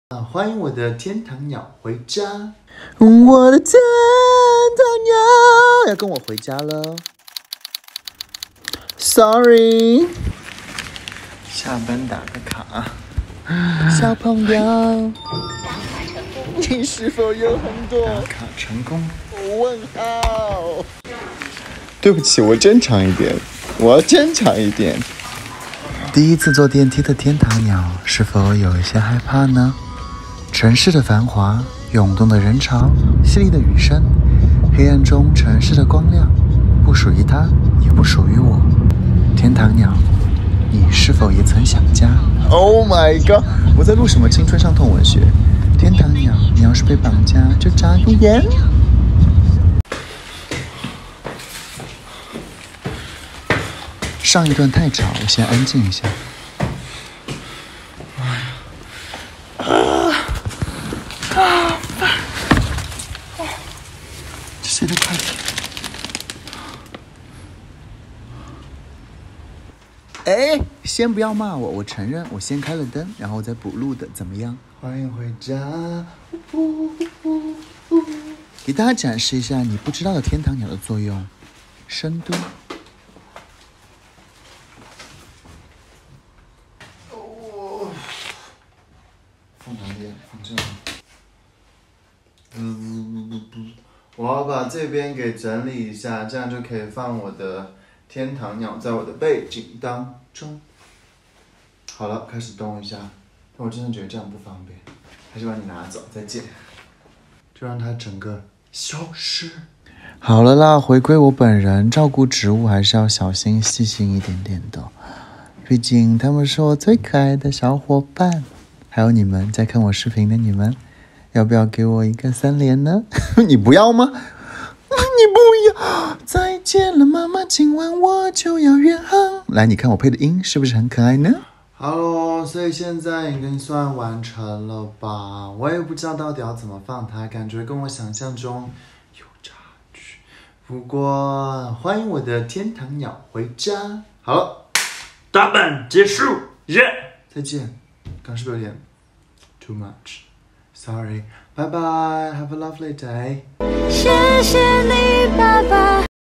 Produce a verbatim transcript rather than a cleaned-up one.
啊，欢迎我的天堂鸟回家。 我的天堂鸟要跟我回家了 ，Sorry。 下班打个卡。 小朋友，你是否有很多打卡成功？ 问号？ 对不起，我正常一点，我要坚强一点。 第一次坐电梯的天堂鸟是否有一些害怕呢？城市的繁华，涌动的人潮，淅沥的雨声，黑暗中城市的光亮，不属于它，也不属于我。天堂鸟，你是否也曾想家 ？Oh my god！ 我在录什么青春伤痛文学？ 天堂鸟，你要是被绑架，就眨个眼。上一段太吵，我先安静一下。 这谁的快递？ 哎，先不要骂我，我承认我先开了灯，然后再补录的，怎么样？ 欢迎回家。 给大家展示一下你不知道的天堂鸟的作用，深蹲。 哦，放哪里？放这里。嗯，我要把这边给整理一下，这样就可以放我的天堂鸟在我的背景当中。好了，开始动一下。但我真的觉得这样不方便，还是把你拿走。再见。就让它整个消失。 好了啦，回归我本人，照顾植物还是要小心细心一点点的。毕竟他们是我最可爱的小伙伴。还有你们在看我视频的你们，要不要给我一个三连呢？你不要吗？你不要！再见了，妈妈，今晚我就要远航。来，你看我配的音是不是很可爱呢？ 好咯，所以现在已经算完成了吧？我也不知道到底要怎么放它，感觉跟我想象中有差距。不过，欢迎我的天堂鸟回家。好了，大本结束，耶、yeah! 再见。刚是不是有点 too much？ Sorry， 拜拜 ，Have a lovely day。 谢谢你，爸爸。